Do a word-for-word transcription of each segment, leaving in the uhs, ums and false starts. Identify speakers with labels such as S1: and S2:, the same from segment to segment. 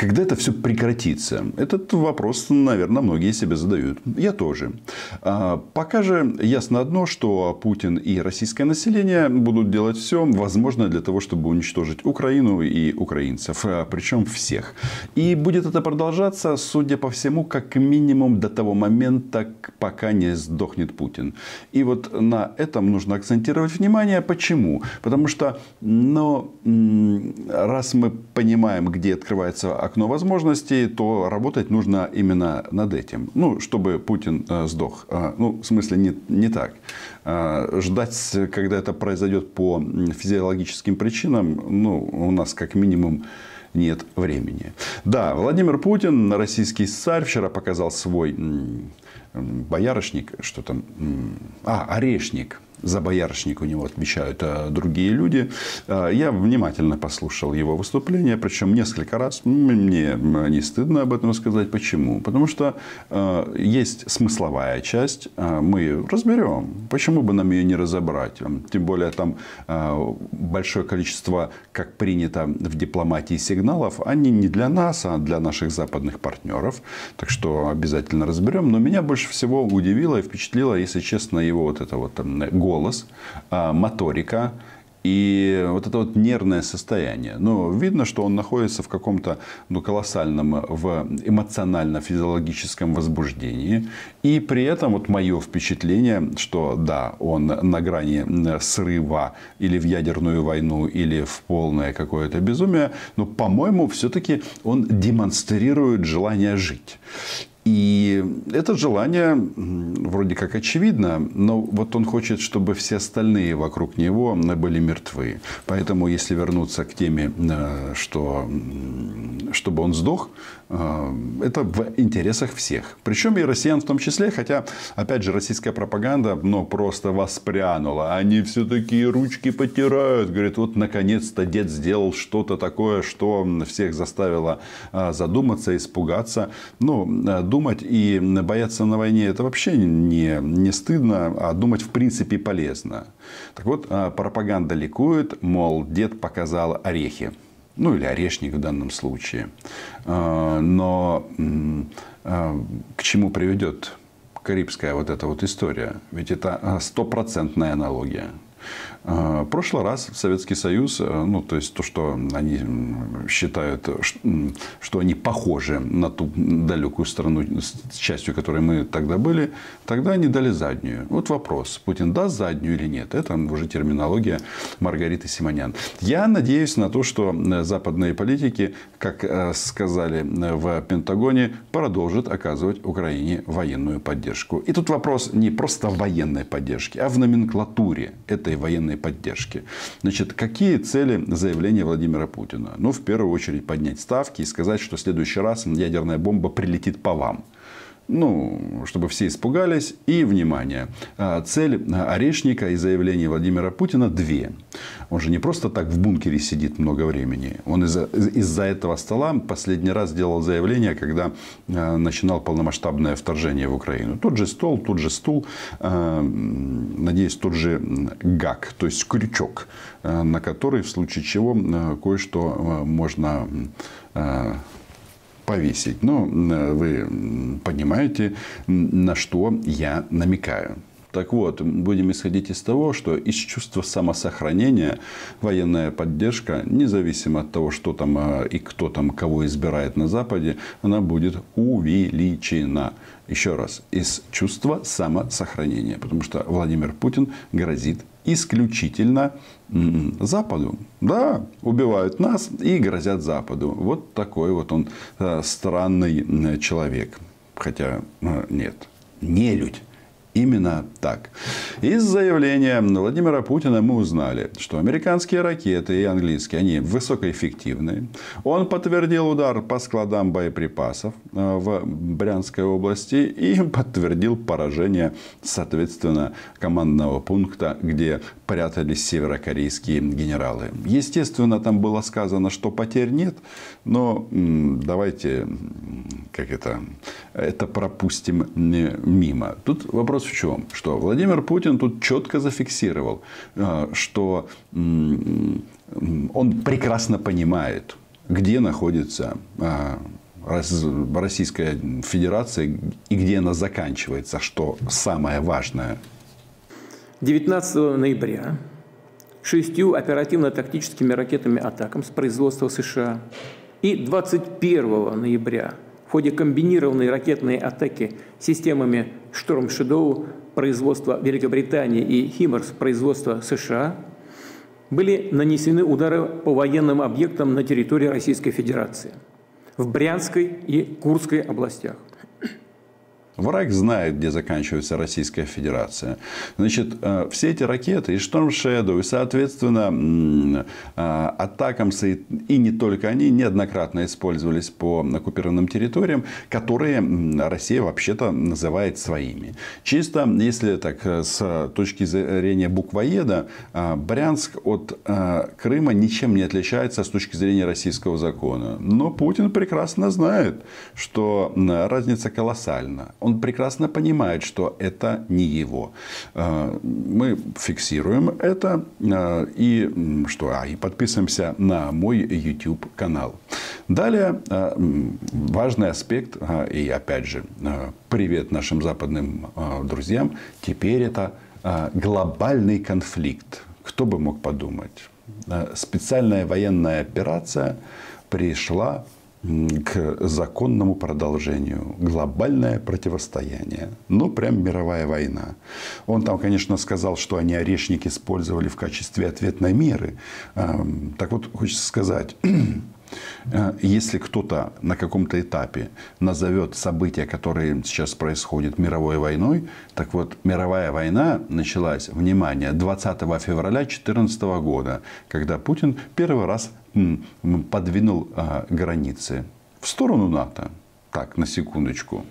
S1: Когда это все прекратится? Этот вопрос, наверное, многие себе задают. Я тоже. Пока же ясно одно, что Путин и российское население будут делать все возможное для того, чтобы уничтожить Украину и украинцев. Причем всех. И будет это продолжаться, судя по всему, как минимум до того момента, пока не сдохнет Путин. И вот на этом нужно акцентировать внимание. Почему? Потому что, ну, раз мы понимаем, где открывается окно возможностей, то работать нужно именно над этим. Ну, чтобы Путин э, сдох. Э, ну, в смысле, не, не так. Э, ждать, когда это произойдет по физиологическим причинам, ну, у нас как минимум нет времени. Да, Владимир Путин, российский царь, вчера показал свой боярышник, что там, а, орешник. За боярышник у него отвечают другие люди. Я внимательно послушал его выступление, причем несколько раз. Мне не стыдно об этом сказать. Почему? Потому что есть смысловая часть. Мы разберем. Почему бы нам ее не разобрать? Тем более там большое количество, как принято в дипломатии, сигналов. Они не для нас, а для наших западных партнеров. Так что обязательно разберем. Но меня больше всего удивило и впечатлило, если честно, его вот это вот голос. Голос, моторика и вот это вот нервное состояние. Но видно, что он находится в каком-то, ну, колоссальном, в эмоционально-физиологическом возбуждении. И при этом вот мое впечатление, что да, он на грани срыва или в ядерную войну, или в полное какое-то безумие. Но, по-моему, все-таки он демонстрирует желание жить. И это желание вроде как очевидно, но вот он хочет, чтобы все остальные вокруг него были мертвы. Поэтому, если вернуться к теме, что, чтобы он сдох, это в интересах всех. Причем и россиян в том числе, хотя, опять же, российская пропаганда, ну, просто воспрянула. Они все такие ручки потирают. Говорят, вот, наконец-то дед сделал что-то такое, что всех заставило задуматься, испугаться. Ну, думать и бояться на войне, это вообще не, не стыдно, а думать в принципе полезно. Так вот, пропаганда ликует, мол, дед показал орехи. Ну, или орешник в данном случае. Но к чему приведет карибская вот эта вот история? Ведь это стопроцентная аналогия. В прошлый раз Советский Союз, ну, то есть то, что они считают, что они похожи на ту далекую страну, с частью которой мы тогда были, тогда они дали заднюю. Вот вопрос, Путин даст заднюю или нет? Это уже терминология Маргариты Симонян. Я надеюсь на то, что западные политики, как сказали в Пентагоне, продолжат оказывать Украине военную поддержку. И тут вопрос не просто в военной поддержке, а в номенклатуре этой военной поддержки. Значит, какие цели заявления Владимира Путина? Ну, в первую очередь, поднять ставки и сказать, что в следующий раз ядерная бомба прилетит по вам. Ну, чтобы все испугались. И, внимание, цель Орешника и заявления Владимира Путина две. Он же не просто так в бункере сидит много времени. Он из-за, из-за этого стола последний раз делал заявление, когда начинал полномасштабное вторжение в Украину. Тот же стол, тот же стул, надеюсь, тот же гак, то есть крючок, на который в случае чего кое-что можно повесить. Но вы понимаете, на что я намекаю. Так вот, будем исходить из того, что из чувства самосохранения военная поддержка, независимо от того, что там и кто там кого избирает на Западе, она будет увеличена. Еще раз, из чувства самосохранения. Потому что Владимир Путин грозит исключительно Западу. Да, убивают нас и грозят Западу. Вот такой вот он странный человек. Хотя нет, нелюдь. Именно так. Из заявления Владимира Путина мы узнали, что американские ракеты и английские, они высокоэффективны. Он подтвердил удар по складам боеприпасов в Брянской области и подтвердил поражение, соответственно, командного пункта, где прятались северокорейские генералы. Естественно, там было сказано, что потерь нет, но давайте как это, это пропустим мимо. Тут вопрос в чем? Что Владимир Путин тут четко зафиксировал, что он прекрасно понимает, где находится Российская Федерация и где она заканчивается, что самое важное.
S2: девятнадцатого ноября шестью оперативно-тактическими ракетами «Атакам» с производства США и двадцать первого ноября в ходе комбинированной ракетной атаки системами «Шторм Шедоу» производства Великобритании и «Химарс» производства США были нанесены удары по военным объектам на территории Российской Федерации в Брянской и Курской областях.
S1: Враг знает, где заканчивается Российская Федерация. Значит, все эти ракеты, и Storm Shadow, и, соответственно, Атакамс, и не только они, неоднократно использовались по оккупированным территориям, которые Россия вообще-то называет своими. Чисто, если так, с точки зрения буквоеда, Брянск от Крыма ничем не отличается с точки зрения российского закона. Но Путин прекрасно знает, что разница колоссальна. Он прекрасно понимает, что это не его. Мы фиксируем это и, что, а, и подписываемся на мой YouTube канал. Далее важный аспект, и опять же привет нашим западным друзьям, теперь это глобальный конфликт. Кто бы мог подумать? Специальная военная операция пришла к законному продолжению. Глобальное противостояние. Ну, прям мировая война. Он там, конечно, сказал, что они орешник использовали в качестве ответной меры. Так вот, хочется сказать, если кто-то на каком-то этапе назовет события, которые сейчас происходят, мировой войной, так вот, мировая война началась, внимание, двадцатого февраля две тысячи четырнадцатого года, когда Путин первый раз подвинул границы в сторону НАТО. Так, на секундочку.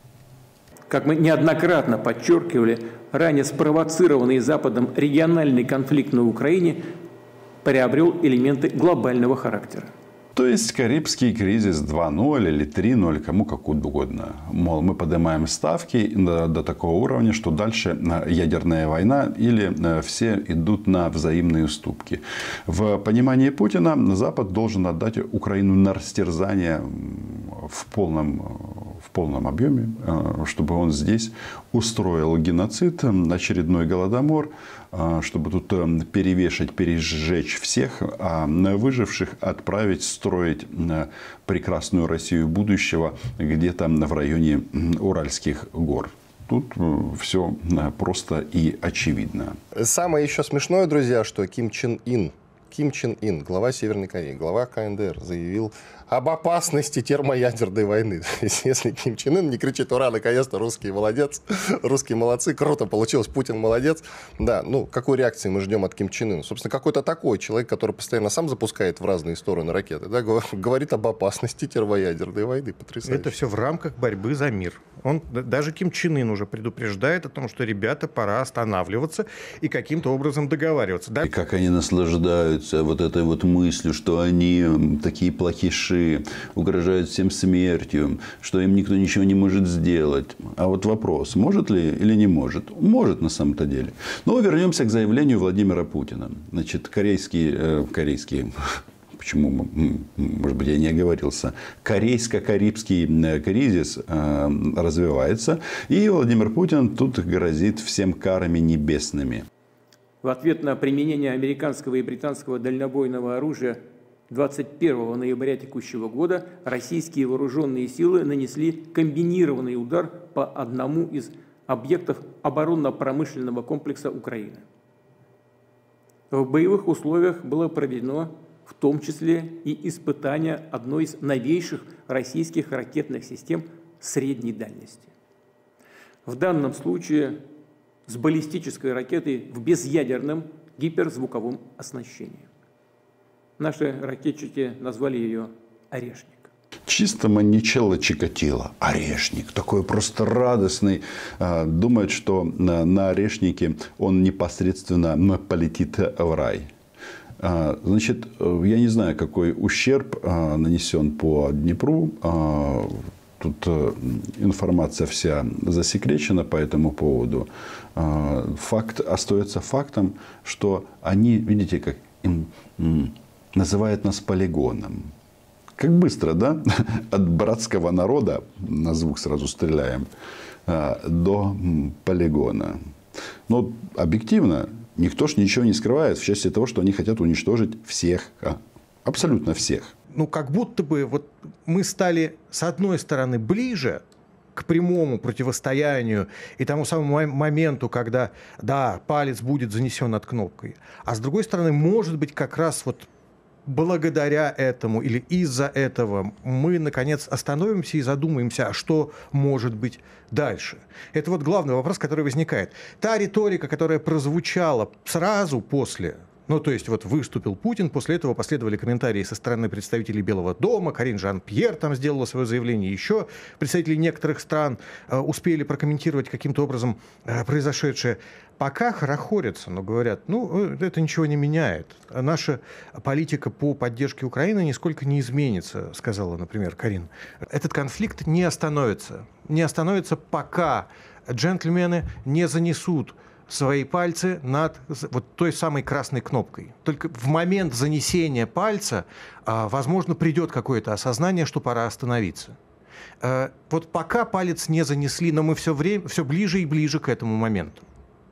S2: Как мы неоднократно подчеркивали, ранее спровоцированный Западом региональный конфликт на Украине приобрел элементы глобального характера.
S1: То есть Карибский кризис два ноль или три ноль, кому как угодно. Мол, мы поднимаем ставки до, до такого уровня, что дальше ядерная война или все идут на взаимные уступки. В понимании Путина Запад должен отдать Украину на растерзание в полном, в полном объеме, чтобы он здесь устроил геноцид, очередной голодомор, чтобы тут перевешать, пережечь всех, а выживших отправить строить прекрасную Россию будущего где-то в районе Уральских гор. Тут все просто и очевидно.
S3: Самое еще смешное, друзья, что Ким Чен Ын, Ким Чен Ын, глава Северной Кореи, глава ка эн дэ эр, заявил об опасности термоядерной войны. То есть, если Ким Чен Ын не кричит «Ура, наконец-то русские молодец», русские молодцы, круто получилось, Путин молодец. Да, ну, какой реакции мы ждем от Ким Чен Ына? Собственно, какой-то такой человек, который постоянно сам запускает в разные стороны ракеты, да, говорит об опасности термоядерной войны. Потрясающе.
S4: Это все в рамках борьбы за мир. Он, даже Ким Чен Ын уже предупреждает о том, что, ребята, пора останавливаться и каким-то образом договариваться. Да?
S1: И как они наслаждаются вот этой вот мыслью, что они такие плохиши, угрожают всем смертью, что им никто ничего не может сделать. А вот вопрос, может ли или не может? Может на самом-то деле. Но вернемся к заявлению Владимира Путина. Значит, корейский, э, корейский почему, может быть, я не оговорился, корейско-карибский кризис э, развивается. И Владимир Путин тут грозит всем карами небесными.
S2: В ответ на применение американского и британского дальнобойного оружия двадцать первого ноября текущего года российские вооруженные силы нанесли комбинированный удар по одному из объектов оборонно-промышленного комплекса Украины. В боевых условиях было проведено в том числе и испытание одной из новейших российских ракетных систем средней дальности. В данном случае с баллистической ракетой в безъядерном гиперзвуковом оснащении. Наши ракетчики назвали ее «Орешник».
S1: Чисто маничелло Чикатило. Орешник. Такой просто радостный. Думает, что на Орешнике он непосредственно полетит в рай. Значит, я не знаю, какой ущерб нанесен по Днепру. Тут информация вся засекречена по этому поводу. Факт остается фактом, что они, видите, как им называют нас полигоном. Как быстро, да? От братского народа, на звук сразу стреляем, до полигона. Но объективно никто ж ничего не скрывает в части того, что они хотят уничтожить всех. Абсолютно всех.
S4: Ну, как будто бы вот мы стали, с одной стороны, ближе к прямому противостоянию и тому самому моменту, когда, да, палец будет занесен над кнопкой. А с другой стороны, может быть, как раз вот благодаря этому или из-за этого мы, наконец, остановимся и задумаемся, а что может быть дальше. Это вот главный вопрос, который возникает. Та риторика, которая прозвучала сразу после... Ну, то есть, вот выступил Путин, после этого последовали комментарии со стороны представителей Белого дома, Карин Жан-Пьер там сделала свое заявление, еще представители некоторых стран э, успели прокомментировать каким-то образом э, произошедшее. Пока хорохорятся, но говорят, ну, это ничего не меняет. Наша политика по поддержке Украины нисколько не изменится, сказала, например, Карин. Этот конфликт не остановится. Не остановится, пока джентльмены не занесут свои пальцы над вот той самой красной кнопкой. Только в момент занесения пальца, возможно, придет какое-то осознание, что пора остановиться. Вот пока палец не занесли, но мы все время, все ближе и ближе к этому моменту.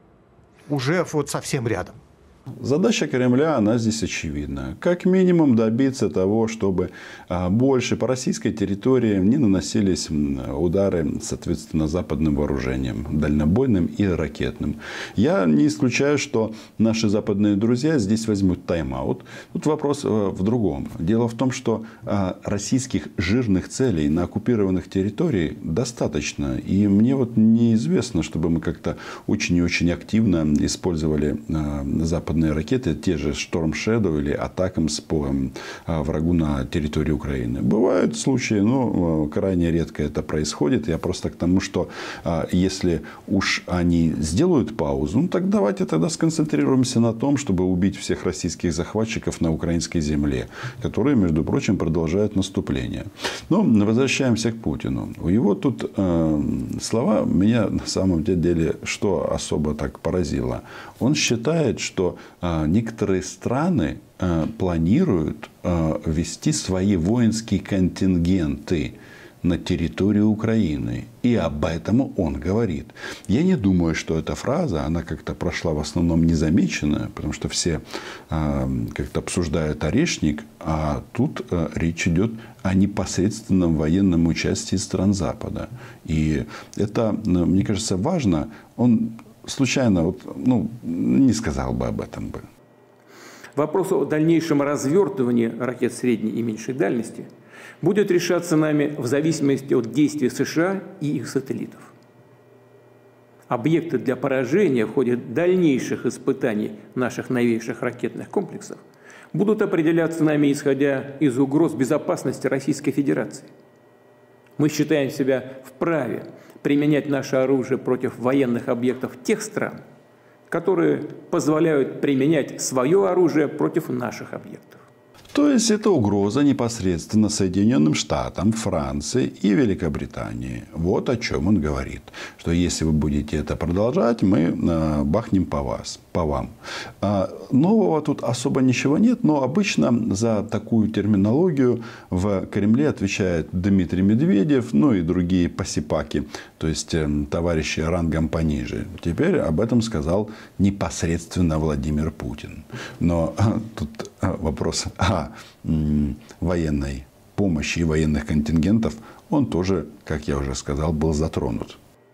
S4: Уже вот совсем рядом.
S1: Задача Кремля, она здесь очевидна. Как минимум добиться того, чтобы больше по российской территории не наносились удары, соответственно, западным вооружением, дальнобойным и ракетным. Я не исключаю, что наши западные друзья здесь возьмут тайм-аут. Тут вопрос в другом. Дело в том, что российских жирных целей на оккупированных территориях достаточно. И мне вот неизвестно, чтобы мы как-то очень и очень активно использовали западные ракеты, те же Storm Shadow или Атакамс по врагу на территории Украины. Бывают случаи, но крайне редко это происходит. Я просто к тому, что если уж они сделают паузу, ну так давайте тогда сконцентрируемся на том, чтобы убить всех российских захватчиков на украинской земле, которые, между прочим, продолжают наступление. Но возвращаемся к Путину. У него тут э, слова меня на самом деле что особо так поразило. Он считает, что некоторые страны планируют ввести свои воинские контингенты на территорию Украины. И об этом он говорит. Я не думаю, что эта фраза, она как-то прошла в основном незамеченная, потому что все как-то обсуждают Орешник, а тут речь идет о непосредственном военном участии стран Запада. И это, мне кажется, важно. Он случайно вот, ну, не сказал бы об этом бы.
S2: Вопрос о дальнейшем развертывании ракет средней и меньшей дальности будет решаться нами в зависимости от действий США и их сателлитов. Объекты для поражения в ходе дальнейших испытаний наших новейших ракетных комплексов будут определяться нами, исходя из угроз безопасности Российской Федерации. Мы считаем себя вправе применять наше оружие против военных объектов тех стран, которые позволяют применять свое оружие против наших объектов.
S1: То есть это угроза непосредственно Соединенным Штатам, Франции и Великобритании. Вот о чем он говорит. Что если вы будете это продолжать, мы бахнем по вас, по вам. Нового тут особо ничего нет, но обычно за такую терминологию в Кремле отвечает Дмитрий Медведев, ну и другие посипаки, то есть товарищи рангом пониже. Теперь об этом сказал непосредственно Владимир Путин. Но тут вопрос о военной помощи и военных контингентов, он тоже, как я уже сказал, был затронут.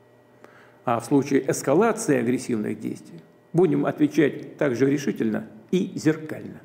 S2: А в случае эскалации агрессивных действий будем отвечать также решительно и зеркально.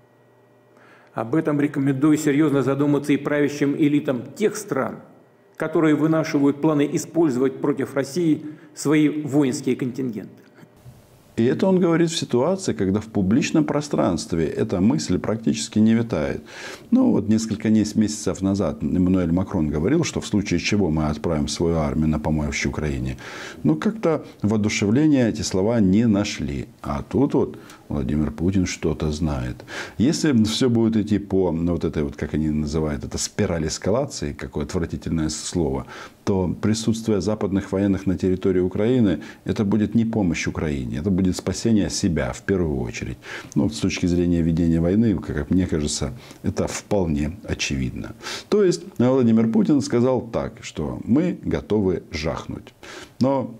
S2: Об этом рекомендую серьезно задуматься и правящим элитам тех стран, которые вынашивают планы использовать против России свои воинские контингенты.
S1: И это он говорит в ситуации, когда в публичном пространстве эта мысль практически не витает. Ну, вот несколько месяцев назад Эммануэль Макрон говорил, что в случае чего мы отправим свою армию на помощь Украине. Но как-то воодушевления эти слова не нашли. А тут вот Владимир Путин что-то знает. Если все будет идти по вот этой, вот, как они называют это, спираль эскалации, какое отвратительное слово, то присутствие западных военных на территории Украины, это будет не помощь Украине, это будет спасение себя в первую очередь. Ну, с точки зрения ведения войны, как мне кажется, это вполне очевидно. То есть Владимир Путин сказал так, что мы готовы жахнуть. Но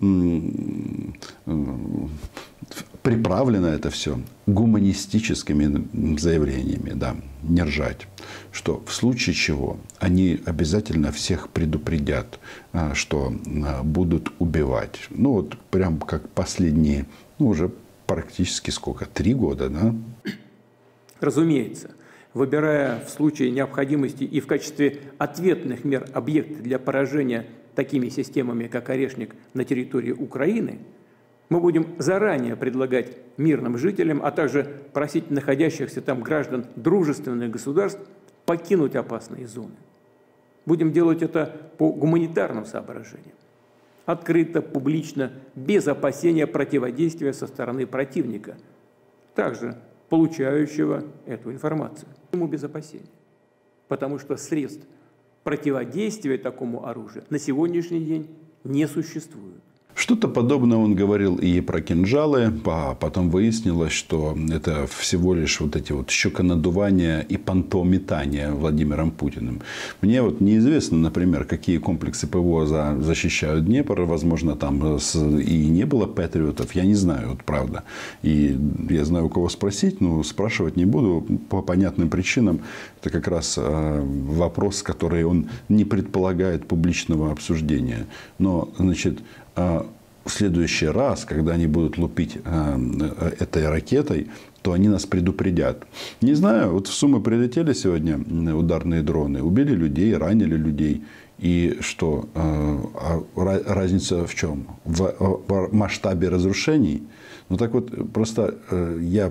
S1: приправлено это все гуманистическими заявлениями, да, не ржать, что в случае чего они обязательно всех предупредят, что будут убивать. Ну вот прям как последние, ну уже практически сколько, три года, да?
S2: Разумеется, выбирая в случае необходимости и в качестве ответных мер объекты для поражения такими системами, как «Орешник», на территории Украины, мы будем заранее предлагать мирным жителям, а также просить находящихся там граждан дружественных государств покинуть опасные зоны. Будем делать это по гуманитарным соображениям. Открыто, публично, без опасения противодействия со стороны противника, также получающего эту информацию. Ему без опасения. Потому что средств противодействия такому оружию на сегодняшний день не существует.
S1: Что-то подобное он говорил и про кинжалы, а потом выяснилось, что это всего лишь вот эти вот щеконадувания и понтометания Владимиром Путиным. Мне вот неизвестно, например, какие комплексы ПВО защищают Днепр, возможно, там и не было патриотов, я не знаю, вот правда. И я знаю, у кого спросить, но спрашивать не буду по понятным причинам. Это как раз вопрос, который он не предполагает публичного обсуждения. Но, значит, в следующий раз, когда они будут лупить этой ракетой, то они нас предупредят. Не знаю, вот в Сумы прилетели сегодня ударные дроны, убили людей, ранили людей. И что? А разница в чем? В масштабе разрушений? Ну так вот, просто я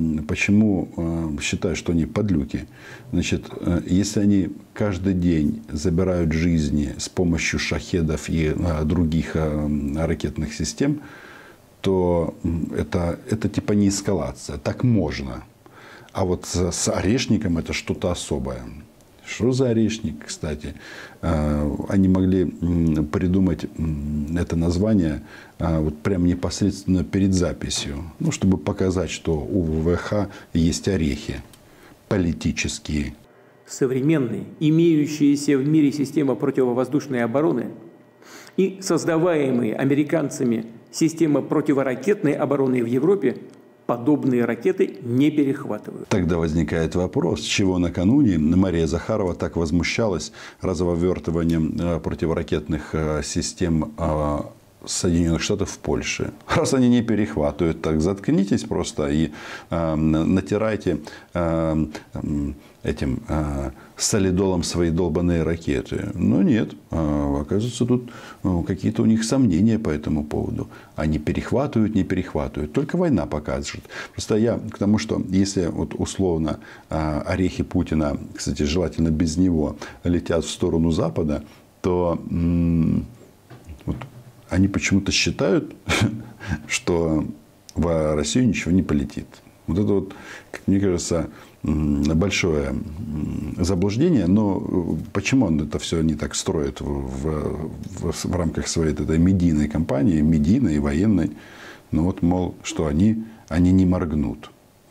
S1: почему считаю, что они подлюки. Значит, если они каждый день забирают жизни с помощью шахедов и других ракетных систем, то это, это типа не эскалация. Так можно. А вот с Орешником это что-то особое. Что за Орешник, кстати? Они могли придумать это название вот прям непосредственно перед записью. Ну, чтобы показать, что у ВВХ есть орехи политические.
S2: Современные, имеющиеся в мире система противовоздушной обороны и создаваемые американцами система противоракетной обороны в Европе подобные ракеты не перехватывают.
S1: Тогда возникает вопрос, с чего накануне Мария Захарова так возмущалась развертыванием противоракетных систем Соединенных Штатов в Польше. Раз они не перехватывают, так заткнитесь просто и э, натирайте э, этим э, солидолом свои долбанные ракеты. Но нет, э, оказывается, тут э, какие-то у них сомнения по этому поводу. Они перехватывают, не перехватывают. Только война покажет. Просто я к тому, что если вот условно э, орехи Путина, кстати, желательно без него, летят в сторону Запада, то м- вот, они почему-то считают, что в Россию ничего не полетит. Вот это вот, как мне кажется, большое заблуждение. Но почему он это все не так строит в, в, в рамках своей этой медийной кампании, медийной и военной? Ну вот, мол, что они, они не моргнут.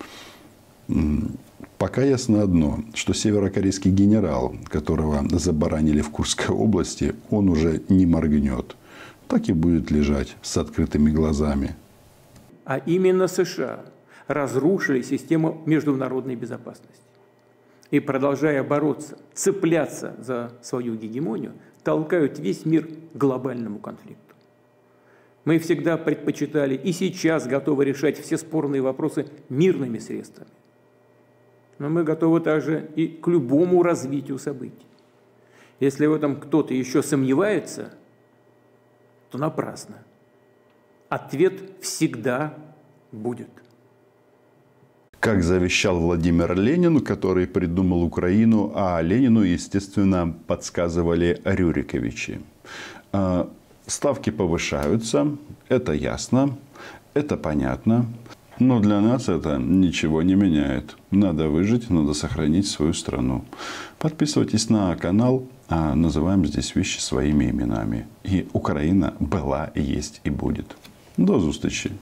S1: Пока ясно одно, что северокорейский генерал, которого забаранили в Курской области, он уже не моргнет. Так и будет лежать с открытыми глазами.
S2: А именно США разрушили систему международной безопасности. И, продолжая бороться, цепляться за свою гегемонию, толкают весь мир к глобальному конфликту. Мы всегда предпочитали и сейчас готовы решать все спорные вопросы мирными средствами. Но мы готовы также и к любому развитию событий. Если в этом кто-то еще сомневается, то напрасно. Ответ всегда будет.
S1: Как завещал Владимир Ленин, который придумал Украину, а Ленину, естественно, подсказывали Рюриковичи. Ставки повышаются, это ясно, это понятно. Но для нас это ничего не меняет. Надо выжить, надо сохранить свою страну. Подписывайтесь на канал. А называем здесь вещи своими именами. И Украина была, есть и будет. До зустрічі.